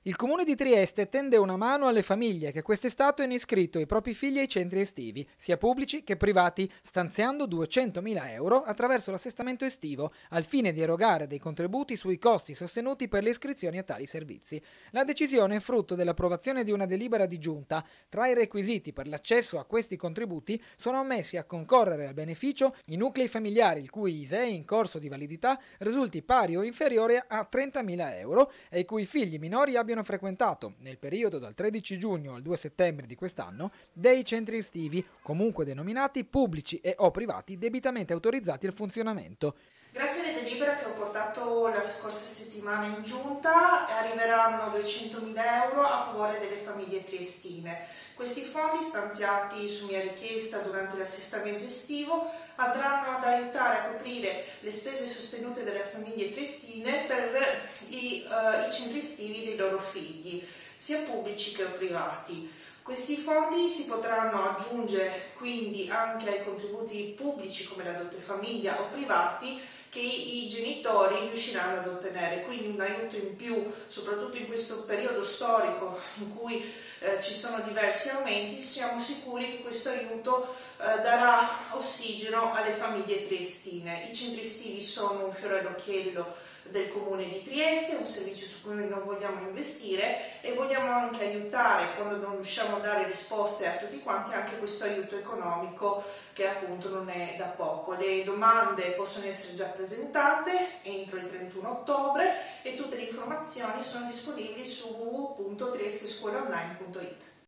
Il comune di Trieste tende una mano alle famiglie che quest'estate hanno iscritto i propri figli ai centri estivi, sia pubblici che privati, stanziando 200.000 euro attraverso l'assestamento estivo, al fine di erogare dei contributi sui costi sostenuti per le iscrizioni a tali servizi. La decisione è frutto dell'approvazione di una delibera di giunta. Tra i requisiti per l'accesso a questi contributi sono ammessi a concorrere al beneficio i nuclei familiari il cui ISEE in corso di validità risulti pari o inferiore a 30.000 euro e i cui figli minori abbiano frequentato, nel periodo dal 13 giugno al 2 settembre di quest'anno, dei centri estivi, comunque denominati pubblici e o privati debitamente autorizzati al funzionamento. Grazie alle delibere che ho portato la scorsa settimana in giunta arriveranno 200.000 euro a favore delle famiglie triestine. Questi fondi, stanziati su mia richiesta durante l'assestamento estivo, andranno ad aiutare a coprire le spese sostenute dalle famiglie triestine per i centri estivi dei loro figli, sia pubblici che privati. Questi fondi si potranno aggiungere quindi anche ai contributi pubblici come la dote famiglia o privati che i genitori riusciranno ad ottenere, quindi un aiuto in più, soprattutto in questo periodo storico in cui ci sono diversi aumenti. Siamo sicuri che questo aiuto darà ossigeno alle famiglie triestine. I centri estivi sono un fiore all'occhiello del comune di Trieste, un servizio su cui noi non vogliamo investire e vogliamo anche aiutare, quando non riusciamo a dare risposte a tutti quanti, anche questo aiuto economico che appunto non è da poco. Le domande possono essere già presentate entro il 31 ottobre e tutte le informazioni sono disponibili su www.triestescuolaonline.it.